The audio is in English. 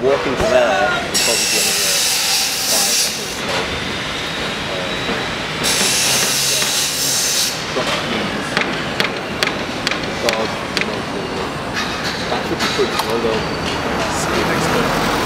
walking to there would probably be another 5 seconds or so. Dog, no, that should be pretty slow though. See you next time.